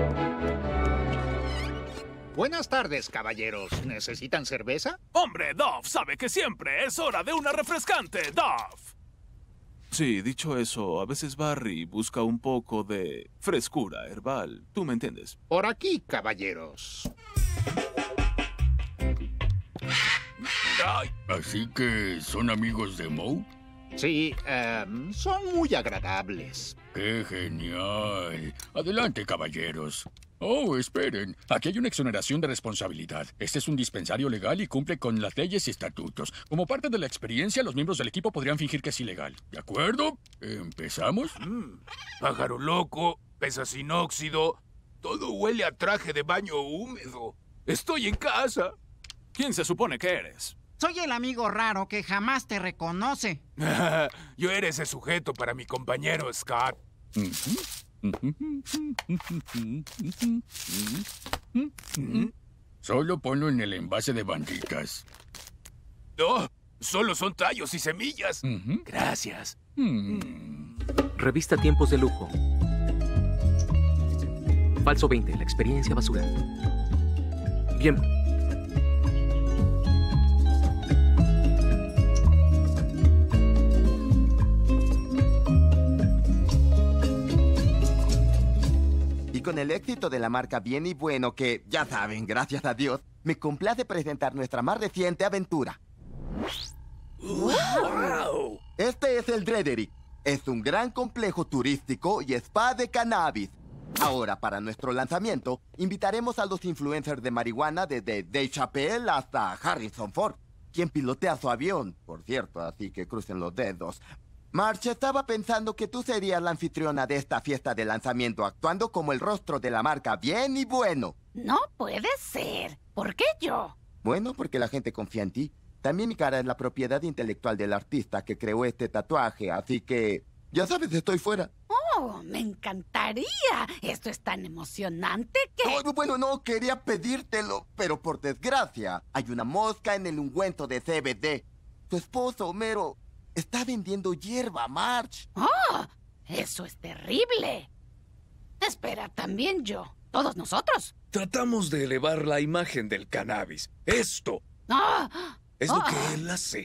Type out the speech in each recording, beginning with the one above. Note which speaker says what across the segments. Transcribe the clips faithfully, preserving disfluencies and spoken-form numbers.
Speaker 1: Buenas tardes, caballeros. ¿Necesitan cerveza?
Speaker 2: Hombre, Dove sabe que siempre es hora de una refrescante, Dove.
Speaker 3: Sí, dicho eso, a veces Barry busca un poco de frescura herbal. ¿Tú me entiendes?
Speaker 1: Por aquí, caballeros.
Speaker 2: Ay.
Speaker 4: ¿Así que son amigos de Moe?
Speaker 1: Sí, um, son muy agradables.
Speaker 4: ¡Qué genial! Adelante, caballeros. Oh, esperen. Aquí hay una exoneración de responsabilidad. Este es un dispensario legal y cumple con las leyes y estatutos. Como parte de la experiencia, los miembros del equipo podrían fingir que es ilegal. ¿De acuerdo? ¿Empezamos?
Speaker 2: Mm, pájaro loco, pesa sin óxido. Todo huele a traje de baño húmedo. Estoy en casa. ¿Quién se supone que eres?
Speaker 5: Soy el amigo raro que jamás te reconoce.
Speaker 2: Yo era ese sujeto para mi compañero Scott.
Speaker 4: Solo ponlo en el envase de banditas.
Speaker 2: No, solo son tallos y semillas.
Speaker 4: Uh-huh.
Speaker 2: Gracias.
Speaker 4: Mm.
Speaker 6: Revista Tiempos de Lujo. Falso veinte, la experiencia basura. Bien.
Speaker 7: Con el éxito de la marca Bien y Bueno, que, ya saben, gracias a Dios, me complace presentar nuestra más reciente aventura.
Speaker 2: ¡Wow!
Speaker 7: Este es el Drederick. Es un gran complejo turístico y spa de cannabis. Ahora, para nuestro lanzamiento, invitaremos a los influencers de marihuana desde Dave Chappelle hasta Harrison Ford, quien pilotea su avión, por cierto, así que crucen los dedos. March, estaba pensando que tú serías la anfitriona de esta fiesta de lanzamiento, actuando como el rostro de la marca Bien y Bueno.
Speaker 8: No puede ser. ¿Por qué yo?
Speaker 7: Bueno, porque la gente confía en ti. También mi cara es la propiedad intelectual del artista que creó este tatuaje, así que... ya sabes, estoy fuera.
Speaker 8: Oh, me encantaría. Esto es tan emocionante que...
Speaker 7: Oh, bueno, no, quería pedírtelo, pero por desgracia, hay una mosca en el ungüento de C B D. Tu esposo, Homero... está vendiendo hierba, March.
Speaker 8: ¡Oh! Eso es terrible. Espera, también yo. ¿Todos nosotros?
Speaker 9: Tratamos de elevar la imagen del cannabis. Esto
Speaker 8: ¡Oh!
Speaker 9: es
Speaker 8: ¡Oh!
Speaker 9: lo que él hace.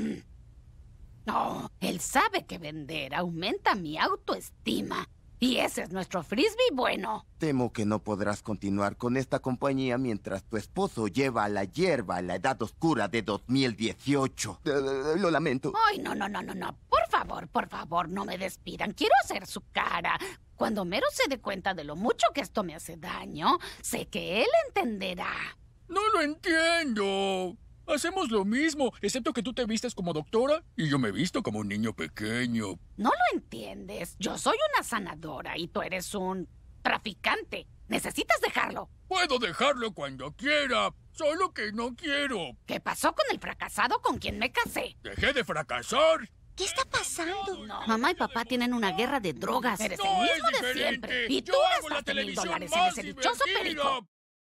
Speaker 8: No, él sabe que vender aumenta mi autoestima. Y ese es nuestro frisbee bueno.
Speaker 7: Temo que no podrás continuar con esta compañía mientras tu esposo lleva la hierba a la edad oscura de dos mil dieciocho. Uh, lo lamento.
Speaker 8: Ay, no, no, no, no, no. Por favor, por favor, no me despidan. Quiero hacer su cara. Cuando Homero se dé cuenta de lo mucho que esto me hace daño, sé que él entenderá.
Speaker 4: No lo entiendo. Hacemos lo mismo, excepto que tú te vistes como doctora y yo me visto como un niño pequeño.
Speaker 8: No lo entiendes. Yo soy una sanadora y tú eres un traficante. Necesitas dejarlo.
Speaker 4: Puedo dejarlo cuando quiera, solo que no quiero.
Speaker 8: ¿Qué pasó con el fracasado con quien me casé?
Speaker 4: Dejé de fracasar.
Speaker 8: ¿Qué está pasando? No. Mamá y papá tienen una guerra de drogas. Eres
Speaker 4: No
Speaker 8: el
Speaker 4: es
Speaker 8: mismo de
Speaker 4: diferente.
Speaker 8: siempre. Y
Speaker 4: Yo
Speaker 8: tú
Speaker 4: hago la
Speaker 8: gastaste mil
Speaker 4: televisión
Speaker 8: dólares en
Speaker 4: más
Speaker 8: ese dichoso
Speaker 4: divertida.
Speaker 8: perico.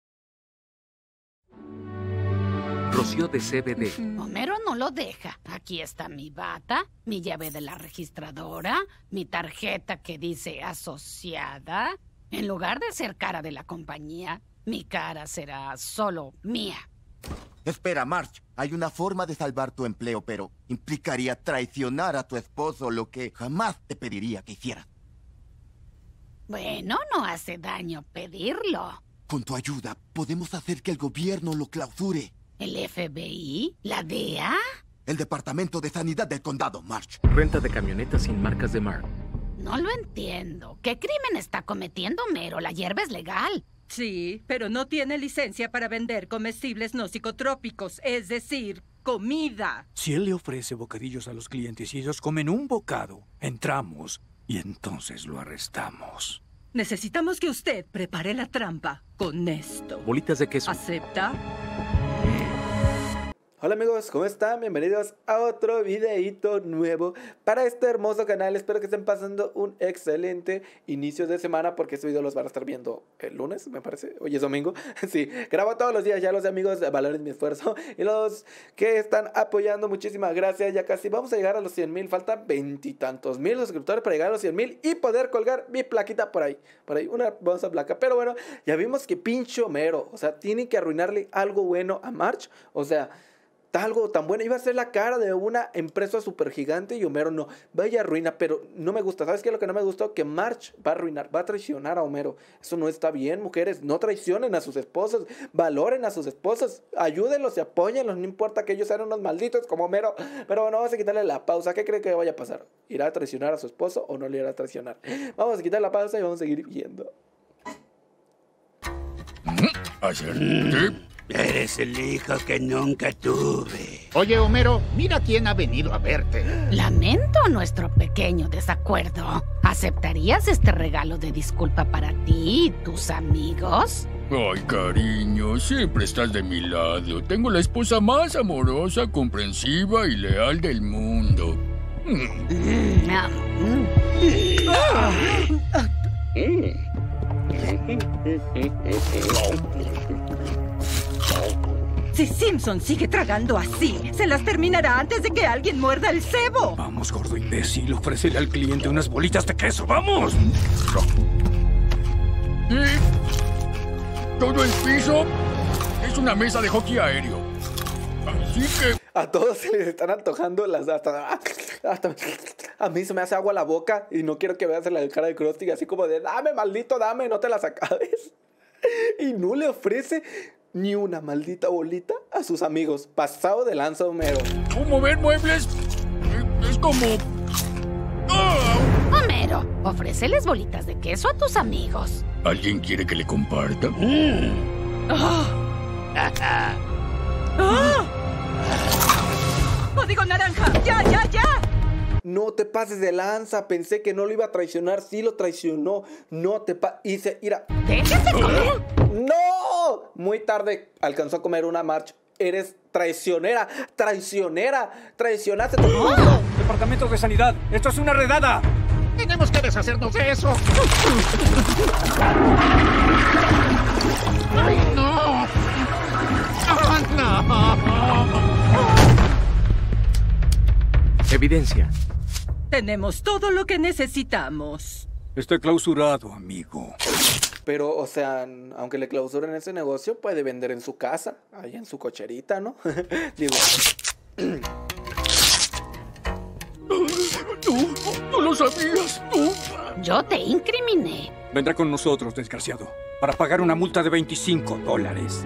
Speaker 6: Rocío de C B D.
Speaker 8: Homero no lo deja. Aquí está mi bata, mi llave de la registradora, mi tarjeta que dice asociada. En lugar de ser cara de la compañía, mi cara será solo mía.
Speaker 7: Espera, March. Hay una forma de salvar tu empleo, pero implicaría traicionar a tu esposo, lo que jamás te pediría que hicieras.
Speaker 8: Bueno, no hace daño pedirlo.
Speaker 7: Con tu ayuda, podemos hacer que el gobierno lo clausure.
Speaker 8: ¿El F B I? ¿La D E A?
Speaker 7: El Departamento de Sanidad del Condado, March.
Speaker 6: Renta de camionetas sin marcas de Mark.
Speaker 8: No lo entiendo. ¿Qué crimen está cometiendo Homero? La hierba es legal.
Speaker 10: Sí, pero no tiene licencia para vender comestibles no psicotrópicos, es decir, comida.
Speaker 11: Si él le ofrece bocadillos a los clientes y ellos comen un bocado, entramos y entonces lo arrestamos.
Speaker 10: Necesitamos que usted prepare la trampa con esto.
Speaker 6: Bolitas de queso.
Speaker 10: ¿Acepta?
Speaker 12: Hola amigos, ¿cómo están? Bienvenidos a otro videíto nuevo para este hermoso canal. Espero que estén pasando un excelente inicio de semana, porque este video los van a estar viendo el lunes, me parece. Hoy es domingo. Sí, grabo todos los días ya, los amigos, valoren mi esfuerzo. Y los que están apoyando, muchísimas gracias. Ya casi vamos a llegar a los cien mil. Faltan veintitantos mil suscriptores para llegar a los cien mil y poder colgar mi plaquita por ahí. Por ahí, una hermosa placa. Pero bueno, ya vimos que pinche Homero, o sea, tiene que arruinarle algo bueno a Marge. O sea, algo tan bueno, iba a ser la cara de una empresa súper gigante y Homero no, vaya ruina, pero no me gusta. ¿Sabes qué es lo que no me gustó? Que Marge va a arruinar, va a traicionar a Homero. Eso no está bien, mujeres, no traicionen a sus esposos, valoren a sus esposos, ayúdenlos y apóyenlos, no importa que ellos sean unos malditos como Homero. Pero bueno, vamos a quitarle la pausa. ¿Qué cree que vaya a pasar? ¿Irá a traicionar a su esposo o no le irá a traicionar? Vamos a quitar la pausa y vamos a seguir viendo.
Speaker 4: ¿Acerté?
Speaker 13: Eres el hijo que nunca tuve.
Speaker 1: Oye, Homero, mira quién ha venido a verte.
Speaker 8: Lamento nuestro pequeño desacuerdo. ¿Aceptarías este regalo de disculpa para ti y tus amigos?
Speaker 4: Ay, cariño, siempre estás de mi lado. Tengo la esposa más amorosa, comprensiva y leal del mundo. Mm.
Speaker 8: Ah, mm. Ah.
Speaker 10: Si Simpson sigue tragando así, se las terminará antes de que alguien muerda el cebo.
Speaker 11: Vamos, gordo imbécil, ofrécele al cliente unas bolitas de queso, ¡vamos!
Speaker 4: Y todo el piso es una mesa de hockey aéreo. Así que...
Speaker 12: A todos se les están antojando las... Hasta, hasta, a mí se me hace agua la boca y no quiero que veas la cara de Krusty así como de, dame, maldito, dame, no te las acabes. Y no le ofrece ni una maldita bolita a sus amigos. Pasado de lanza, Homero.
Speaker 4: Mover muebles es como...
Speaker 8: ¡Oh! Homero, ofréceles bolitas de queso a tus amigos.
Speaker 4: ¿Alguien quiere que le comparta?
Speaker 8: Mm.
Speaker 10: ¡Oh! ¡Oh! ¡Código naranja! ¡Ya, ya, ya!
Speaker 12: No te pases de lanza. Pensé que no lo iba a traicionar. Sí lo traicionó. No te pases. Y se... Mira.
Speaker 8: ¡Déjate comer!
Speaker 12: ¡No! Muy tarde alcanzó a comer una Marge. Eres traicionera. Traicionera. Traicionaste todo el mundo.
Speaker 11: Departamento de Sanidad. ¡Esto es una redada!
Speaker 1: Tenemos que deshacernos de eso. ¡Ay, no! ¡Oh, no!
Speaker 6: Evidencia.
Speaker 10: Tenemos todo lo que necesitamos.
Speaker 11: Está clausurado, amigo.
Speaker 12: Pero, o sea, aunque le clausuren ese negocio, puede vender en su casa, ahí en su cocherita, ¿no? Digo...
Speaker 4: Tú, tú lo sabías, tú.
Speaker 8: Yo te incriminé.
Speaker 11: Vendrá con nosotros, desgraciado, para pagar una multa de veinticinco dólares.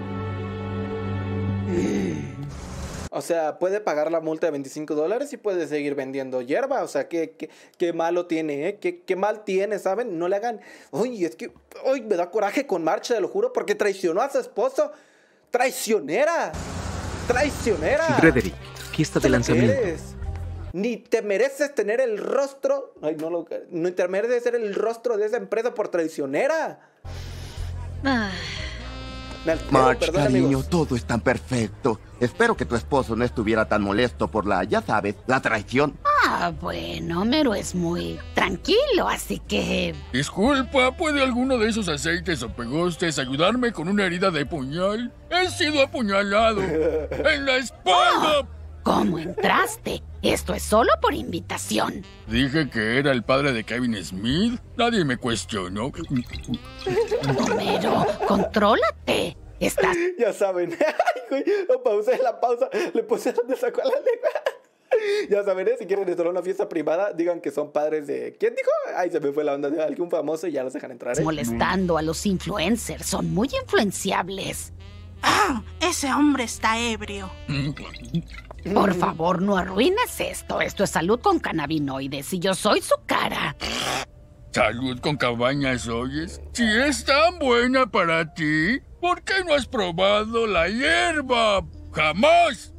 Speaker 12: O sea, puede pagar la multa de veinticinco dólares y puede seguir vendiendo hierba. O sea, ¿qué, qué, qué malo tiene, eh? ¿Qué, qué mal tiene, ¿saben? No le hagan... Uy, es que... Uy, me da coraje con Marge, te lo juro, porque traicionó a su esposo. ¡Traicionera! ¡Traicionera!
Speaker 6: Frederick, fiesta de lanzamiento.
Speaker 12: Eres? Ni te mereces tener el rostro... Ay, no lo... Ni te mereces ser el rostro de esa empresa por traicionera.
Speaker 8: Ah...
Speaker 7: Marge, cariño, todo es tan perfecto. Espero que tu esposo no estuviera tan molesto por la, ya sabes, la traición.
Speaker 8: Ah, bueno, Homero es muy tranquilo, así que...
Speaker 4: Disculpa, ¿puede alguno de esos aceites o pegostes ayudarme con una herida de puñal? He sido apuñalado en la espalda.
Speaker 8: Oh, ¿cómo entraste? Esto es solo por invitación.
Speaker 4: Dije que era el padre de Kevin Smith. Nadie me cuestionó.
Speaker 8: Homero, contrólate. Estás...
Speaker 12: Ya saben. Ay, güey, lo pausé la pausa. Le puse donde sacó la lengua. Ya saben, ¿eh? Si quieren entrar a una fiesta privada, digan que son padres de... ¿Quién dijo? Ay, se me fue la onda de algún famoso y ya los dejan entrar, ¿eh?
Speaker 8: Molestando a los influencers. Son muy influenciables.
Speaker 14: Ah, ese hombre está ebrio.
Speaker 8: Por favor, no arruines esto. Esto es salud con cannabinoides y yo soy su cara.
Speaker 4: ¿Salud con cabañas oyes? Si es tan buena para ti, ¿por qué no has probado la hierba? ¡Jamás!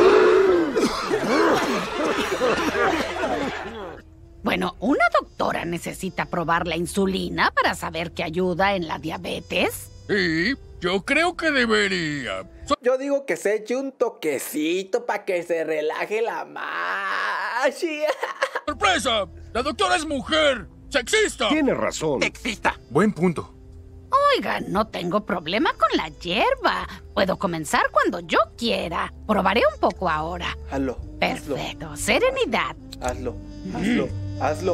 Speaker 8: Bueno, una doctora necesita probar la insulina para saber que ayuda en la diabetes.
Speaker 4: Sí, Yo creo que debería.
Speaker 12: Yo digo que se eche un toquecito para que se relaje la magia.
Speaker 4: ¡Sorpresa! ¡La doctora es mujer! ¡Sexista!
Speaker 15: Tiene razón.
Speaker 5: Sexista.
Speaker 2: Buen punto.
Speaker 8: Oigan, no tengo problema con la hierba. Puedo comenzar cuando yo quiera. Probaré un poco ahora.
Speaker 12: Hazlo.
Speaker 8: Perfecto.
Speaker 12: Hazlo.
Speaker 8: Serenidad.
Speaker 12: Hazlo. Hazlo. Mm. Hazlo.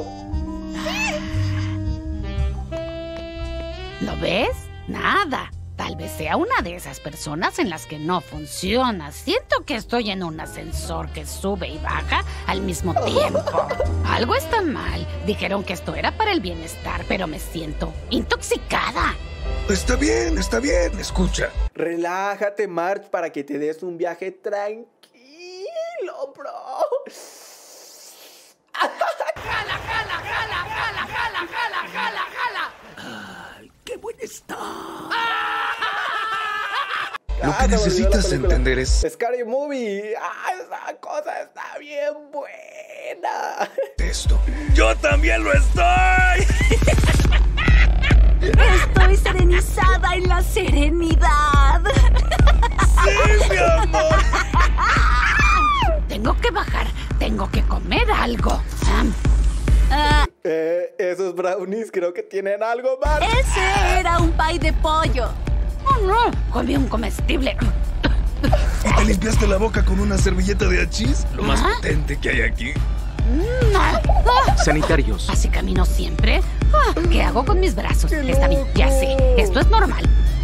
Speaker 8: ¿Lo ves? Nada. Tal vez sea una de esas personas en las que no funciona. Siento que estoy en un ascensor que sube y baja al mismo tiempo. Algo está mal. Dijeron que esto era para el bienestar, pero me siento intoxicada.
Speaker 15: Está bien, está bien. Escucha.
Speaker 12: Relájate, Marge, para que te des un viaje tranquilo, bro.
Speaker 8: ¡Jala, jala, jala, jala, jala, jala, jala, jala!
Speaker 13: ¡Ay, qué buen está!
Speaker 15: Lo que necesitas entender es...
Speaker 12: Scary Movie. ¡Ah, esa cosa está bien buena!
Speaker 15: Esto. ¡Yo también lo estoy!
Speaker 16: Estoy serenizada en la serenidad.
Speaker 15: ¡Sí, mi amor!
Speaker 8: Tengo que bajar. Tengo que comer algo. Um,
Speaker 16: uh,
Speaker 12: eh, esos brownies creo que tienen algo más.
Speaker 16: Ese era un pie de pollo.
Speaker 8: Oh, no. Comí un comestible.
Speaker 15: ¿Y te limpiaste la boca con una servilleta de hachís? Lo más
Speaker 8: ¿Ah?
Speaker 15: potente que hay aquí.
Speaker 6: Sanitarios.
Speaker 8: ¿Así camino siempre? Ah, ¿qué hago con mis brazos? Está bien, ya sé. Esto es normal.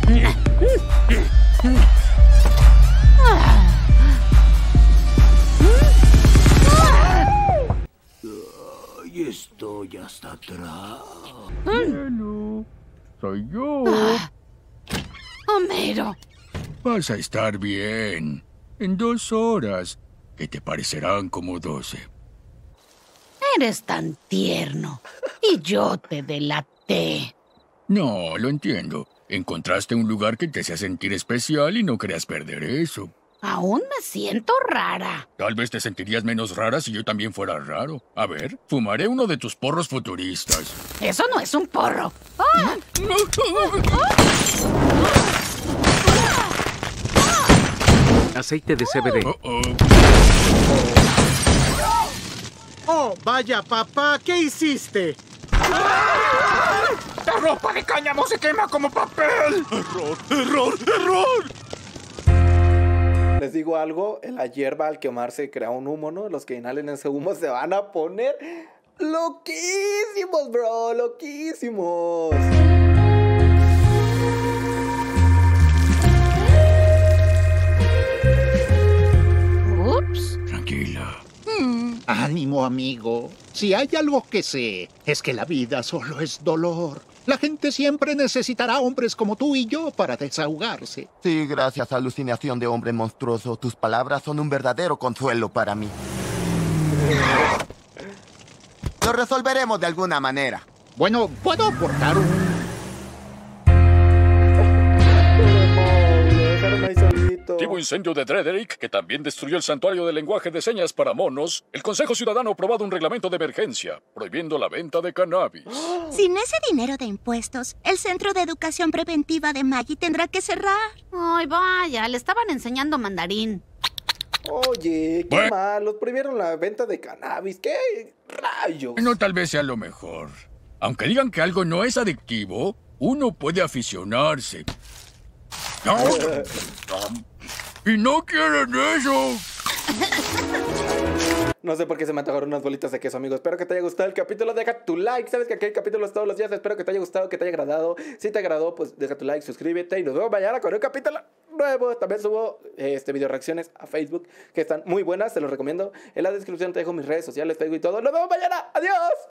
Speaker 13: Y estoy hasta atrás.
Speaker 4: Bueno, soy yo.
Speaker 8: Ah. Homero.
Speaker 4: Vas a estar bien. En dos horas, que te parecerán como doce.
Speaker 8: Eres tan tierno. Y yo te delaté.
Speaker 4: No, lo entiendo. Encontraste un lugar que te hacía sentir especial y no querías perder eso.
Speaker 8: Aún me siento rara.
Speaker 4: Tal vez te sentirías menos rara si yo también fuera raro. A ver, fumaré uno de tus porros futuristas.
Speaker 8: Eso no es un porro. ¡Ah!
Speaker 6: Aceite de C B D.
Speaker 4: Oh, oh.
Speaker 1: Oh, vaya, papá, ¿qué hiciste?
Speaker 2: ¡La ropa de cáñamo se quema como papel! ¡Error, error, error!
Speaker 12: Les digo algo, en la hierba al quemarse crea un humo, ¿no? Los que inhalen ese humo se van a poner loquísimos, bro, loquísimos.
Speaker 8: Ups.
Speaker 4: Tranquila.
Speaker 1: Mm, ánimo, amigo. Si hay algo que sé, es que la vida solo es dolor. La gente siempre necesitará hombres como tú y yo para desahogarse.
Speaker 7: Sí, gracias, alucinación de hombre monstruoso. Tus palabras son un verdadero consuelo para mí. Lo resolveremos de alguna manera.
Speaker 1: Bueno, ¿puedo aportar un...?
Speaker 4: Activo incendio de Drederick, que también destruyó el santuario de lenguaje de señas para monos. El Consejo Ciudadano ha aprobado un reglamento de emergencia, prohibiendo la venta de cannabis.
Speaker 14: Sin ese dinero de impuestos, el Centro de Educación Preventiva de Maggie tendrá que cerrar.
Speaker 8: Ay, vaya, le estaban enseñando mandarín.
Speaker 12: Oye, qué
Speaker 4: Bueno.
Speaker 12: mal, los prohibieron la venta de cannabis. ¿Qué rayos?
Speaker 4: No, tal vez sea lo mejor. Aunque digan que algo no es adictivo, uno puede aficionarse. No, no. Y no quieren eso.
Speaker 12: No sé por qué se me antojaron unas bolitas de queso, amigos. Espero que te haya gustado el capítulo. Deja tu like. Sabes que aquí hay capítulos todos los días. Espero que te haya gustado, que te haya agradado. Si te agradó, pues deja tu like, suscríbete. Y nos vemos mañana con un capítulo nuevo. También subo este, video reacciones a Facebook, que están muy buenas. Te los recomiendo. En la descripción te dejo mis redes sociales, Facebook y todo. Nos vemos mañana. Adiós.